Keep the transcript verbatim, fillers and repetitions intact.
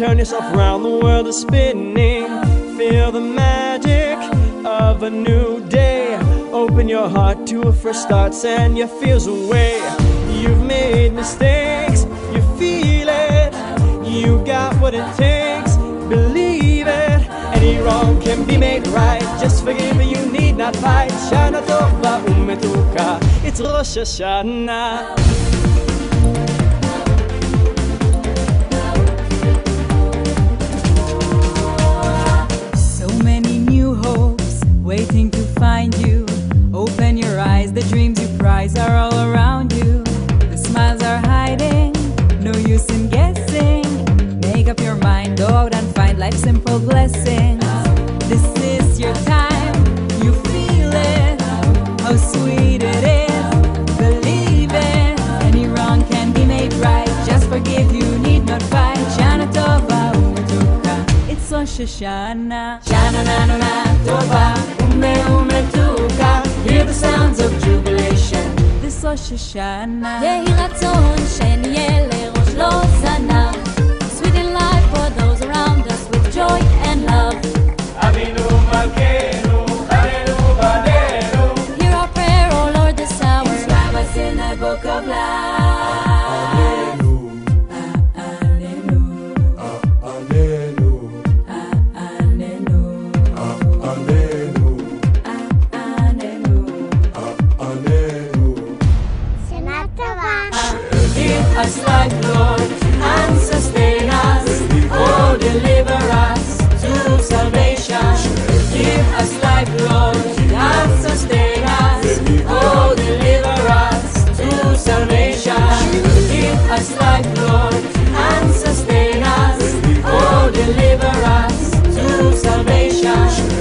turn yourself around, the world is spinning. Feel the magic of a new day. Open your heart to a fresh start, send your fears away. You've made mistakes, you feel it. You got what it takes, believe it. Any wrong can be made right, just forgive it, you need not fight. Shana Tova Umetuka, it's Rosh Hashanah. Waiting to find you. Open your eyes, the dreams you prize are all around you. The smiles are hiding, no use in guessing. Make up your mind, go out and find life's simple blessings. This is your time, you feel it, how sweet it is, believe it. Any wrong can be made right, just forgive, you need not fight. Shana Tova Umetuka, it's Rosh Hashanah. Shana na na na Tova Umetuka, hear the sounds of jubilation. This Rosh Hashanah. יהי רצון שנהיה לראש לא זנה. Sweet in life for those around us with joy and love. Avinu Malkeinu, Chalelu Banenu. Hear our prayer, O Lord, this hour. Inscribe us in the book of life. Us life, Lord, and sustain us. Oh, deliver us to salvation. Give us life, Lord, and sustain us. Oh, deliver us to salvation. Give us life, Lord, and sustain us. Oh, deliver us to salvation.